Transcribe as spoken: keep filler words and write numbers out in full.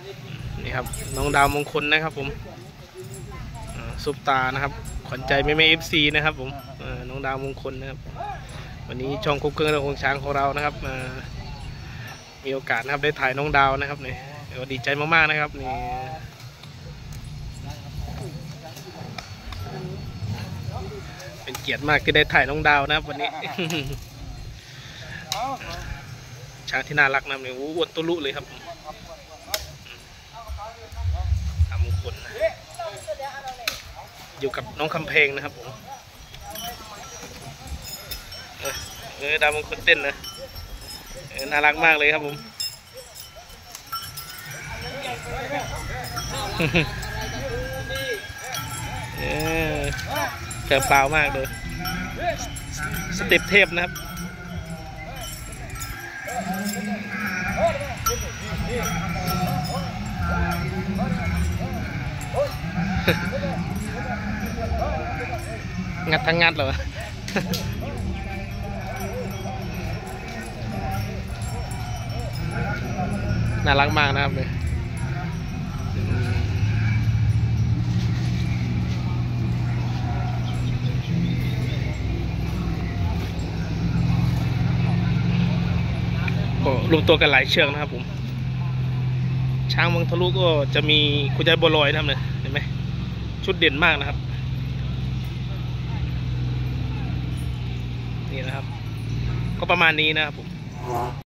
นี่ครับน้องดาวมงคลนะครับผมซุปตานะครับขวัญใจแม่แม่เอฟซีนะครับผมน้องดาวมงคลนะครับวันนี้ช่องคุกเกอร์ของช้างของเรานะครับมีโอกาสนะครับได้ถ่ายน้องดาวนะครับนี่ดีใจมากๆนะครับนี่เป็นเกียรติมากที่ได้ถ่ายน้องดาวนะครับวันนี้ ช้างที่น่ารักนะเนี่ยอ้วนตุลุเลยครับดาวมงคลนะอยู่กับน้องคำเพลงนะครับผมเออดาวมงคลเต้นนะน่ารักมากเลยครับผมเออเกิดเปล่ามากเลยสเต็ปเทพนะครับงัดทั้งงัดเหรอน่ารักมากนะครับเลยก็รวมตัวกันหลายเชือกนะครับผมช้างเมืองทะลุก็จะมีคุณยายบัวลอยนะครับเนี่ยเห็นไหมชุดเด่นมากนะครับนี่นะครับก็ประมาณนี้นะครับผม